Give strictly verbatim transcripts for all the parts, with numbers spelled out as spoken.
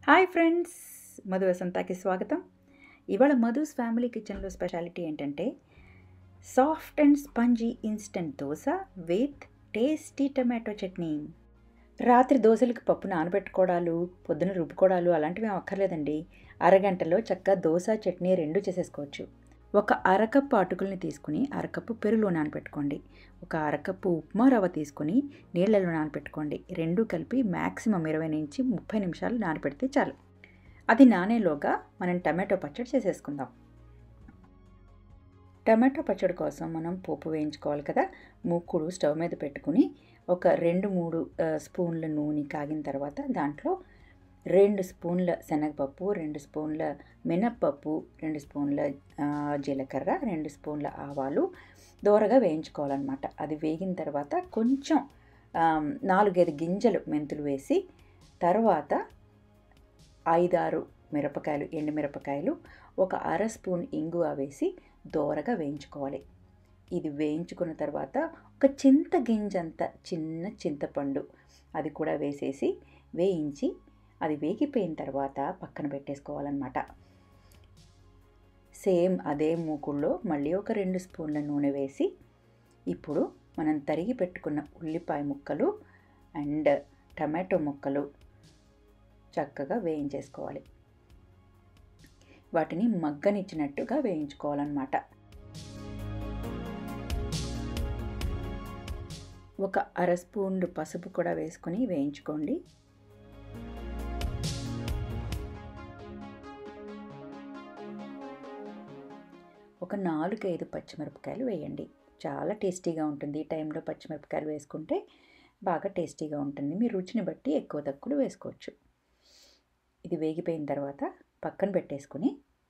Hi friends, Madhu వసంతకి స్వాగతం. ఇవాళ మధుస్ ఫ్యామిలీ కిచెన్లో స్పెషాలిటీ ఏంటంటే soft and spongy instant dosa with tasty tomato chutney. రాత్రి దోశలకు పప్పు నానబెట్టుకోవడాలు, పొద్దున రుబ్బుకోవడాలు అలాంటివి ఏం అక్కర్లేదండి. అరగంటలో చక్కగా దోశ చట్నీ రెండు చేసేసుకోవచ్చు. ఒక అరకప్పు అటుకుల్ని తీసుకుని అరకప్పు పెరుగులో నానబెట్టుకోండి. ఒక అరకప్పు ఉప్మా రవ్వ తీసుకుని నీళ్ళలో నానబెట్టుకోండి. రెండు కలిపి మ్యాక్సిమం ఇరవై నుంచి ముప్పై నిమిషాలు నానబెడితే చాలు. అది నానేలోగా మనం టమాటో పచ్చడి చేసేసుకుందాం. టమాటో పచ్చడి కోసం మనం పోపు వేయించుకోవాలి కదా. మూకుడు స్టవ్ మీద పెట్టుకుని ఒక రెండు మూడు స్పూన్ల నూనె కాగిన తర్వాత దాంట్లో రెండు స్పూన్ల శనగపప్పు, రెండు స్పూన్ల మినప్పప్పు, రెండు స్పూన్ల జీలకర్ర, రెండు స్పూన్ల ఆవాలు దోరగా వేయించుకోవాలన్నమాట. అది వేగిన తర్వాత కొంచెం నాలుగైదు గింజలు మెంతులు వేసి తర్వాత ఐదారు మిరపకాయలు, ఎండు మిరపకాయలు, ఒక అర స్పూన్ ఇంగువ వేసి దోరగా వేయించుకోవాలి. ఇది వేయించుకున్న తర్వాత ఒక చింత గింజంత చిన్న చింతపండు అది కూడా వేసేసి వేయించి అది వేగిపోయిన తర్వాత పక్కన పెట్టేసుకోవాలన్నమాట. సేమ్ అదే మూకుల్లో మళ్ళీ ఒక రెండు స్పూన్ల నూనె వేసి ఇప్పుడు మనం తరిగి పెట్టుకున్న ఉల్లిపాయ ముక్కలు అండ్ టమాటో ముక్కలు చక్కగా వేయించేసుకోవాలి. వాటిని మగ్గనిచ్చినట్టుగా వేయించుకోవాలన్నమాట. ఒక అర స్పూన్ పసుపు కూడా వేసుకొని వేయించుకోండి. ఒక నాలుగైదు పచ్చిమిరపకాయలు వేయండి. చాలా టేస్టీగా ఉంటుంది. ఈ టైంలో పచ్చిమిరపకాయలు వేసుకుంటే బాగా టేస్టీగా ఉంటుంది. మీ రుచిని బట్టి ఎక్కువ తక్కువలు వేసుకోవచ్చు. ఇది వేగిపోయిన తర్వాత పక్కన పెట్టేసుకుని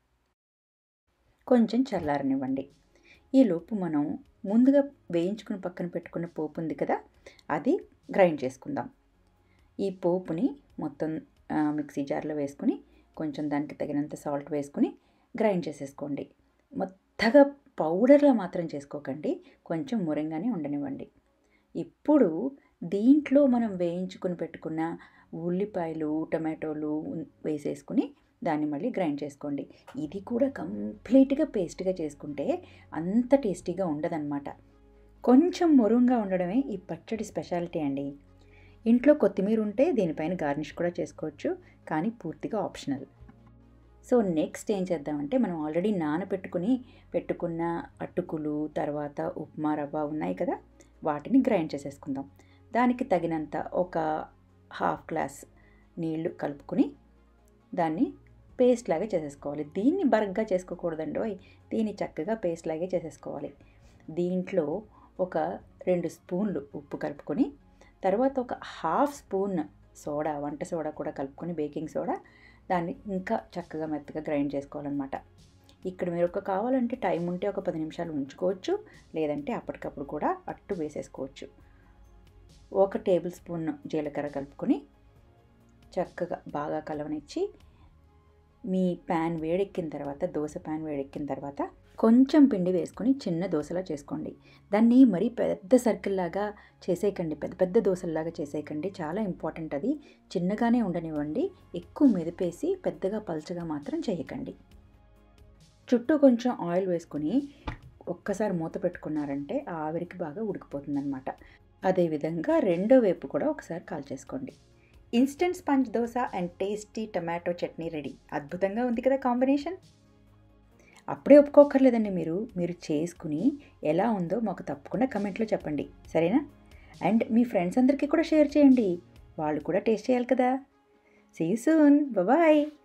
కొంచెం చల్లారనివ్వండి. ఈలోపు మనం ముందుగా వేయించుకుని పక్కన పెట్టుకున్న పోపు ఉంది కదా, అది గ్రైండ్ చేసుకుందాం. ఈ పోపుని మొత్తం మిక్సీ జార్లో వేసుకుని కొంచెం దానికి తగినంత సాల్ట్ వేసుకుని గ్రైండ్ చేసేసుకోండి. మెత్తగా పౌడర్లా మాత్రం చేసుకోకండి, కొంచెం మురంగానే ఉండనివ్వండి. ఇప్పుడు దీంట్లో మనం వేయించుకుని పెట్టుకున్న ఉల్లిపాయలు, టమాటోలు వేసేసుకుని దాన్ని మళ్ళీ గ్రైండ్ చేసుకోండి. ఇది కూడా కంప్లీట్గా పేస్ట్గా చేసుకుంటే అంత టేస్టీగా ఉండదన్నమాట. కొంచెం మురుంగా ఉండడమే ఈ పచ్చడి స్పెషాలిటీ అండి. ఇంట్లో కొత్తిమీర ఉంటే దీనిపైన గార్నిష్ కూడా చేసుకోవచ్చు, కానీ పూర్తిగా ఆప్షనల్. సో నెక్స్ట్ ఏం చేద్దామంటే మనం ఆల్రెడీ నానబెట్టుకుని పెట్టుకున్న అటుకులు, తర్వాత ఉప్మా రవ్వ ఉన్నాయి కదా, వాటిని గ్రైండ్ చేసేసుకుందాం. దానికి తగినంత ఒక హాఫ్ గ్లాస్ నీళ్లు కలుపుకొని దాన్ని పేస్ట్ లాగా చేసేసుకోవాలి. దీన్ని బరగ్గా చేసుకోకూడదండి, దీన్ని చక్కగా పేస్ట్ లాగే చేసేసుకోవాలి. దీంట్లో ఒక రెండు స్పూన్లు ఉప్పు కలుపుకొని తర్వాత ఒక హాఫ్ స్పూన్ సోడా, వంట సోడా కూడా కలుపుకొని, బేకింగ్ సోడా, దాన్ని ఇంకా చక్కగా మెత్తగా గ్రైండ్ చేసుకోవాలన్నమాట. ఇక్కడ మీరు ఒక కావాలంటే టైం ఉంటే ఒక పది నిమిషాలు ఉంచుకోవచ్చు, లేదంటే అప్పటికప్పుడు కూడా అట్టు వేసేసుకోవచ్చు. ఒక టేబుల్ స్పూన్ జీలకర్ర కలుపుకొని చక్కగా బాగా కలవనిచ్చి మీ ప్యాన్ వేడెక్కిన తర్వాత, దోశ ప్యాన్ వేడెక్కిన తర్వాత కొంచెం పిండి వేసుకొని చిన్న దోశలా చేసుకోండి. దాన్ని మరీ పెద్ద సర్కిల్లాగా చేసేయకండి, పెద్ద పెద్ద దోశల్లాగా చేసేయకండి. చాలా ఇంపార్టెంట్ అది. చిన్నగానే ఉండనివ్వండి, ఎక్కువ మెదిపేసి పెద్దగా పల్చగా మాత్రం చేయకండి. చుట్టూ కొంచెం ఆయిల్ వేసుకొని ఒక్కసారి మూత పెట్టుకున్నారంటే ఆవిరికి బాగా ఉడికిపోతుందన్నమాట. అదేవిధంగా రెండో వైపు కూడా ఒకసారి కాల్చేసుకోండి. Instant sponge dosa and tasty tomato chutney ready. అద్భుతంగా ఉంది కదా కాంబినేషన్. అప్పుడే ఒప్పుకోకర్లేదండి, మీరు మీరు చేసుకుని ఎలా ఉందో మాకు తప్పకుండా కమెంట్లో చెప్పండి, సరేనా? అండ్ మీ ఫ్రెండ్స్ అందరికీ కూడా షేర్ చేయండి, వాళ్ళు కూడా టేస్ట్ చేయాలి కదా. See you soon, bye.